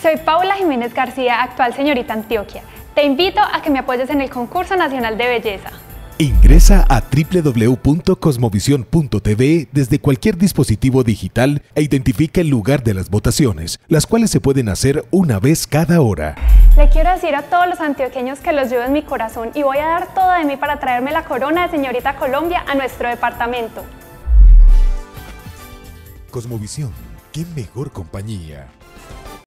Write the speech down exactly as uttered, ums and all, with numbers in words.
Soy Paula Jiménez García, actual señorita Antioquia. Te invito a que me apoyes en el Concurso Nacional de Belleza. Ingresa a doble u doble u doble u punto cosmovisión punto t v desde cualquier dispositivo digital e identifica el lugar de las votaciones, las cuales se pueden hacer una vez cada hora. Le quiero decir a todos los antioqueños que los llevo en mi corazón y voy a dar todo de mí para traerme la corona de señorita Colombia a nuestro departamento. Cosmovisión, qué mejor compañía.